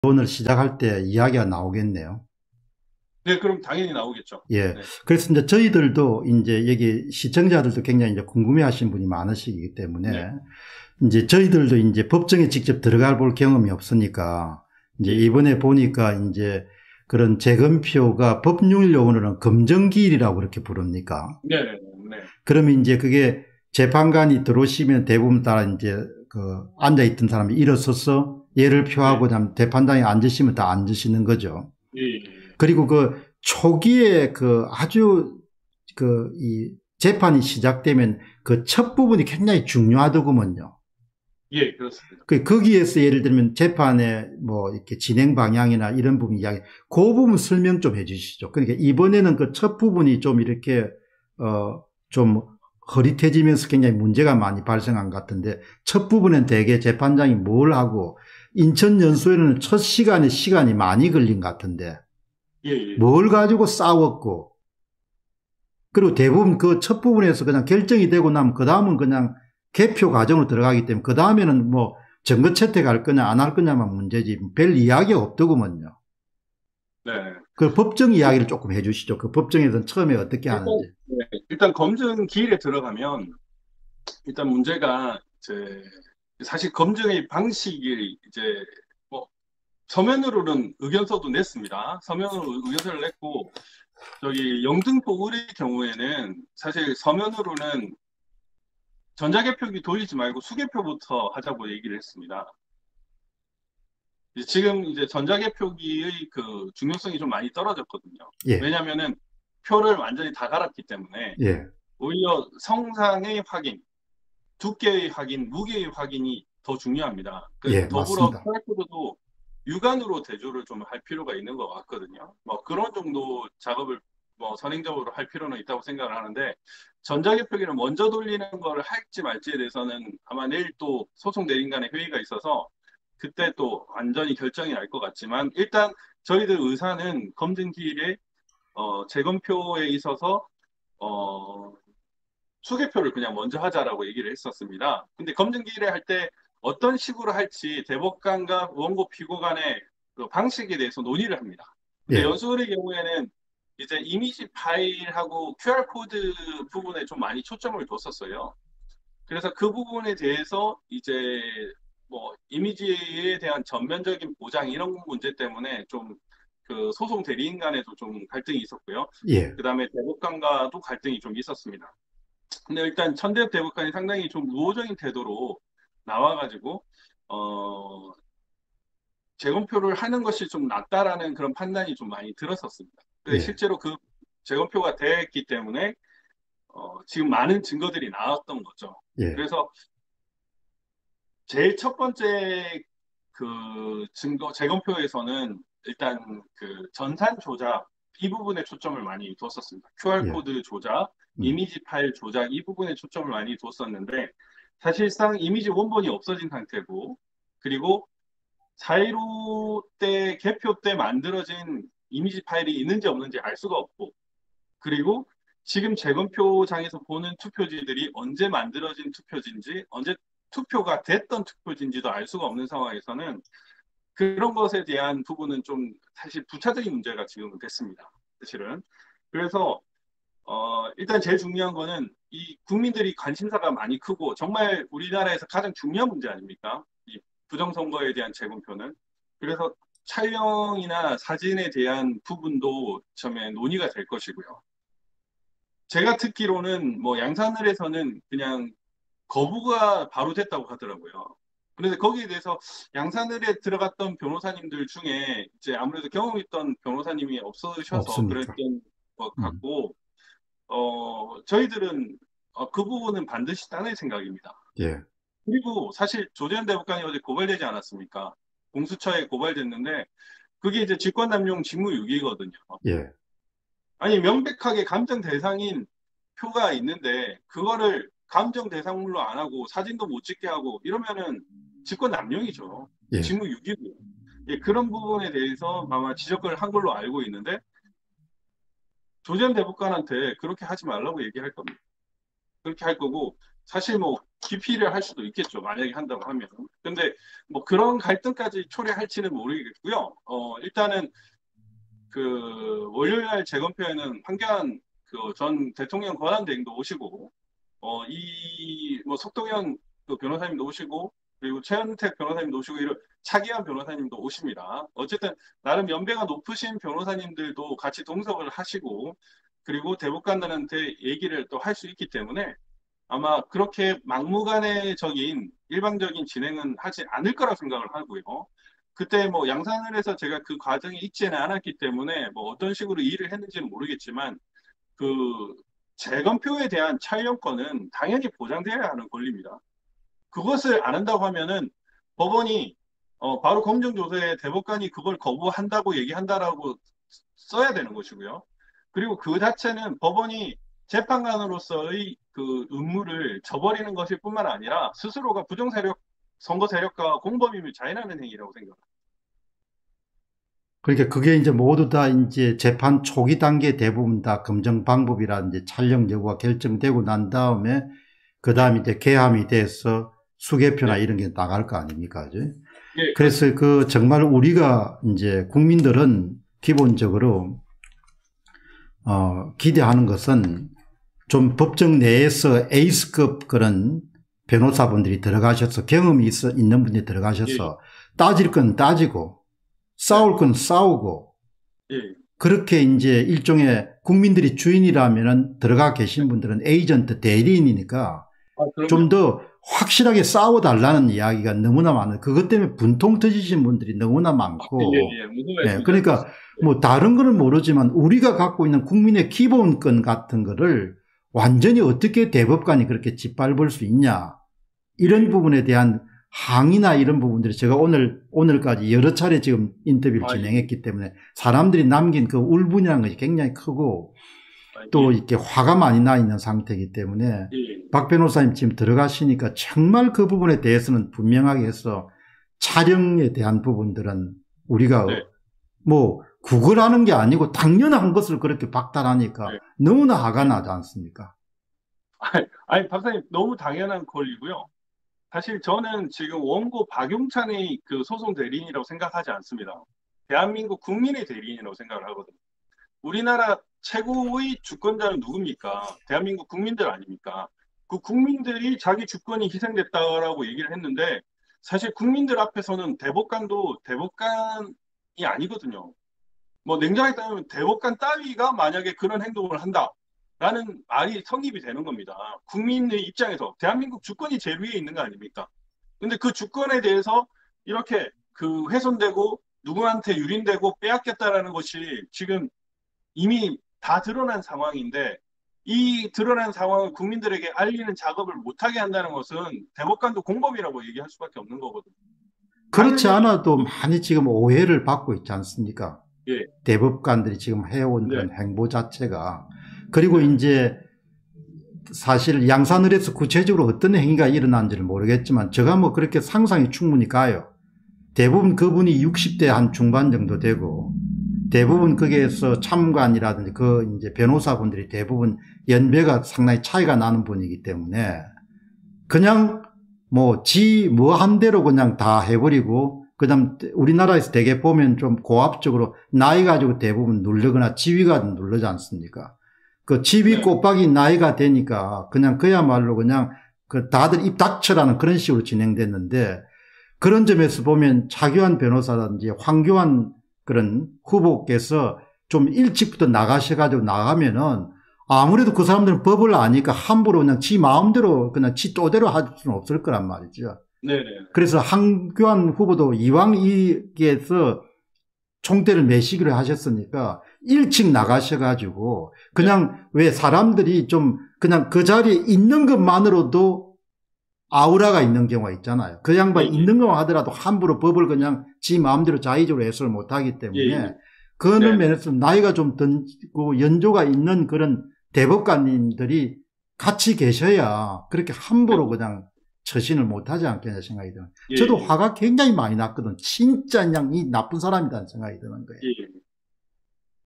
오늘 시작할 때 이야기가 나오겠네요. 네, 그럼 당연히 나오겠죠. 예. 네, 그래서 이제 저희들도 이제 여기 시청자들도 굉장히 이제 궁금해 하시는 분이 많으시기 네, 때문에 이제 저희들도 이제 법정에 직접 들어가 볼 경험이 없으니까 이제 예, 이번에 보니까 이제 그런 재검표가 법률 용어로는 검정기일이라고 그렇게 부릅니까? 네, 네, 네, 그러면 이제 그게 재판관이 들어오시면 대부분 따라 이제 그 앉아있던 사람이 일어서서 예를 네, 표하고 그다음 재판장에 앉으시면 다 앉으시는 거죠. 예, 예, 그리고 그 초기에 그 아주 그 이 재판이 시작되면 그 첫 부분이 굉장히 중요하더구먼요. 예, 그렇습니다. 거기에서 예를 들면 재판의 뭐 이렇게 진행 방향이나 이런 부분 이야기, 그 부분 설명 좀 해주시죠. 그러니까 이번에는 그 첫 부분이 좀 이렇게 좀 흐릿해지면서 굉장히 문제가 많이 발생한 것 같은데, 첫 부분은 대개 재판장이 뭘 하고, 인천연수에는 첫 시간에 시간이 많이 걸린 것 같은데 예, 예, 뭘 가지고 싸웠고, 그리고 대부분 그 첫 부분에서 그냥 결정이 되고 나면 그 다음은 그냥 개표 과정으로 들어가기 때문에 그 다음에는 뭐 증거 채택할 거냐 안 할 거냐만 문제지 별 이야기가 없더구먼요. 네. 그 법정 이야기를 조금 해 주시죠. 그 법정에서는 처음에 어떻게 일단, 하는지. 네, 일단 검증 기일에 들어가면 일단 문제가 이제 사실 검증의 방식이 이제 뭐 서면으로는 의견서도 냈습니다. 서면으로 의견서를 냈고 저기 영등포 의뢰의 경우에는 사실 서면으로는 전자개표기 돌리지 말고 수개표부터 하자고 얘기를 했습니다. 지금 이제 전자개표기의 그 중요성이 좀 많이 떨어졌거든요. 예, 왜냐면은 표를 완전히 다 갈았기 때문에 예, 오히려 성상의 확인, 두께의 확인, 무게의 확인이 더 중요합니다. 그 예, 더불어 맞습니다. QR코드도 육안으로 대조를 좀 할 필요가 있는 것 같거든요. 뭐 그런 정도 작업을 뭐 선행적으로 할 필요는 있다고 생각을 하는데 전자개표기를 먼저 돌리는 걸 할지 말지에 대해서는 아마 내일 또 소송 대리인 간의 회의가 있어서 그때 또 완전히 결정이 날 것 같지만 일단 저희들 의사는 검증기일에 재검표에 있어서 어, 수개표를 그냥 먼저 하자라고 얘기를 했었습니다. 근데 검증기일에 할 때 어떤 식으로 할지 대법관과 원고 피고 간의 그 방식에 대해서 논의를 합니다. 근데 예, 연수원의 경우에는 이제 이미지 파일하고 QR코드 부분에 좀 많이 초점을 뒀었어요. 그래서 그 부분에 대해서 이제 뭐 이미지에 대한 전면적인 보장 이런 문제 때문에 좀 그 소송 대리인 간에도 좀 갈등이 있었고요. 예, 그다음에 대법관과도 갈등이 좀 있었습니다. 근데 일단 천대엽 대법관이 상당히 좀 우호적인 태도로 나와가지고 어 재검표를 하는 것이 좀 낫다라는 그런 판단이 좀 많이 들었었습니다. 근데 예, 실제로 그 재검표가 됐기 때문에 지금 많은 증거들이 나왔던 거죠. 예, 그래서 제일 첫 번째 그 증거 재검표에서는 일단 그 전산 조작 이 부분에 초점을 많이 뒀었습니다. 예, QR코드 조작, 이미지 파일 조작 이 부분에 초점을 많이 뒀었는데 사실상 이미지 원본이 없어진 상태고 그리고 4.15 때 개표 때 만들어진 이미지 파일이 있는지 없는지 알 수가 없고 그리고 지금 재검표장에서 보는 투표지들이 언제 만들어진 투표지인지, 언제 투표가 됐던 투표지인지도 알 수가 없는 상황에서는 그런 것에 대한 부분은 좀 사실 부차적인 문제가 지금 됐습니다. 사실은. 그래서 일단 제일 중요한 거는 이 국민들이 관심사가 많이 크고 정말 우리나라에서 가장 중요한 문제 아닙니까? 이 부정선거에 대한 재검표는. 그래서 촬영이나 사진에 대한 부분도 처음에 논의가 될 것이고요. 제가 듣기로는 뭐 양산을에서는 그냥 거부가 바로 됐다고 하더라고요. 그런데 거기에 대해서 양산을에 들어갔던 변호사님들 중에 이제 아무래도 경험 있던 변호사님이 없으셔서 없으니까. 그랬던 것 음, 같고, 저희들은 그 부분은 반드시 따낼 생각입니다. 예, 그리고 사실 조재현 대법관이 어제 고발되지 않았습니까? 공수처에 고발됐는데 그게 이제 직권남용 직무유기거든요. 예, 아니, 명백하게 감정 대상인 표가 있는데, 그거를 감정 대상물로 안 하고, 사진도 못 찍게 하고, 이러면은 직권 남용이죠. 예, 직무유기고요. 예, 그런 부분에 대해서 아마 지적을 한 걸로 알고 있는데, 조재현 대법관한테 그렇게 하지 말라고 얘기할 겁니다. 그렇게 할 거고, 사실 뭐, 기피를 할 수도 있겠죠. 만약에 한다고 하면. 근데 뭐 그런 갈등까지 초래할지는 모르겠고요. 일단은 그 월요일 날 재검표에는 황교안 그 전 대통령 권한대행도 오시고, 이 뭐 석동현 그 변호사님도 오시고, 그리고 최현택 변호사님도 오시고, 이런 차기한 변호사님도 오십니다. 어쨌든 나름 연배가 높으신 변호사님들도 같이 동석을 하시고, 그리고 대법관들한테 얘기를 또 할 수 있기 때문에 아마 그렇게 막무가내적인 일방적인 진행은 하지 않을 거라 생각을 하고요. 그때 뭐 양산을해서 제가 그 과정에 있지는 않았기 때문에 뭐 어떤 식으로 일을 했는지는 모르겠지만, 그 재검표에 대한 촬영권은 당연히 보장되어야 하는 권리입니다. 그것을 안 한다고 하면은 법원이 바로 검정조사에 대법관이 그걸 거부한다고 얘기한다라고 써야 되는 것이고요. 그리고 그 자체는 법원이 재판관으로서의 그 의무를 저버리는 것일 뿐만 아니라 스스로가 부정세력, 선거 세력과 공범임을 자인하는 행위라고 생각합니다. 그러니까 그게 이제 모두 다 이제 재판 초기 단계 대부분 다 검증 방법이라든지 촬영 여부가 결정되고 난 다음에 그 다음에 이제 개함이 돼서 수개표나 네. 이런 게 나갈 거 아닙니까? 그죠? 예, 그래서 그 정말 우리가 이제 국민들은 기본적으로 기대하는 것은 좀 법정 내에서 에이스급 그런 변호사분들이 들어가셔서 경험이 있는 분들이 들어가셔서 따질 건 따지고 싸울 건 싸우고 예. 그렇게 이제 일종의 국민들이 주인이라면 들어가 계신 분들은 에이전트 대리인이니까 좀 더 확실하게 싸워달라는 이야기가 너무나 많아요. 그것 때문에 분통 터지신 분들이 너무나 많고. 네, 그러니까 뭐 다른 거는 모르지만 우리가 갖고 있는 국민의 기본권 같은 거를 완전히 어떻게 대법관이 그렇게 짓밟을 수 있냐. 이런 부분에 대한 항의나 이런 부분들이 제가 오늘까지 여러 차례 지금 인터뷰를 진행했기 때문에 사람들이 남긴 그 울분이라는 것이 굉장히 크고 또 이렇게 화가 많이 나 있는 상태이기 때문에 박 변호사님 지금 들어가시니까 정말 그 부분에 대해서는 분명하게 해서 촬영에 대한 부분들은 우리가 뭐 구걸하는 게 아니고 당연한 것을 그렇게 박탈하니까 너무나 화가 나지 않습니까? 아니, 박사님, 너무 당연한 권리고요. 사실 저는 지금 원고 박용찬의 그 소송 대리인이라고 생각하지 않습니다. 대한민국 국민의 대리인이라고 생각을 하거든요. 우리나라 최고의 주권자는 누굽니까? 대한민국 국민들 아닙니까? 그 국민들이 자기 주권이 희생됐다라고 얘기를 했는데, 사실 국민들 앞에서는 대법관도 대법관이 아니거든요. 뭐 냉정하게 따지면 대법관 따위가 만약에 그런 행동을 한다라는 말이 성립이 되는 겁니다. 국민의 입장에서 대한민국 주권이 제일 위에 있는 거 아닙니까? 근데 그 주권에 대해서 이렇게 그 훼손되고 누구한테 유린되고 빼앗겼다라는 것이 지금 이미 다 드러난 상황인데, 이 드러난 상황을 국민들에게 알리는 작업을 못하게 한다는 것은 대법관도 공범이라고 얘기할 수밖에 없는 거거든요. 그렇지 않아도 많이 지금 오해를 받고 있지 않습니까? 예. 대법관들이 지금 해온 그런 행보 자체가. 그리고 이제 사실 양산을해서 구체적으로 어떤 행위가 일어난지를 모르겠지만 제가 뭐 그렇게 상상이 충분히 가요. 대부분 그분이 60대 한 중반 정도 되고 대부분 거기에서 참관이라든지 그 이제 변호사분들이 대부분 연배가 상당히 차이가 나는 분이기 때문에 그냥 뭐 한 대로 그냥 다 해버리고 그다음 우리나라에서 되게 보면 좀 고압적으로 나이 가지고 대부분 누르거나 지위가 누르지 않습니까? 그 지위 꼬박이 나이가 되니까 그냥 그야말로 그냥 그 다들 입 닥쳐라는 그런 식으로 진행됐는데, 그런 점에서 보면 차교환 변호사라든지 황교안 그런 후보께서 좀 일찍부터 나가셔가지고 나가면은 아무래도 그 사람들은 법을 아니까 함부로 그냥 지 마음대로 그냥 지 또대로 할 수는 없을 거란 말이죠. 네네. 그래서 황교안 후보도 이왕 이게서 총대를 매시기로 하셨으니까 일찍 나가셔가지고 그냥 왜 사람들이 좀 그냥 그 자리에 있는 것만으로도 아우라가 있는 경우가 있잖아요. 그 양반 있는 것만 하더라도 함부로 법을 그냥 지 마음대로 자의적으로 해석을 못하기 때문에 그런 면에서 나이가 좀 든고 연조가 있는 그런 대법관님들이 같이 계셔야 그렇게 함부로 그냥 처신을 못하지 않겠냐 생각이 드는. 저도 화가 굉장히 많이 났거든. 진짜 그냥 이 나쁜 사람이라는 생각이 드는 거예요.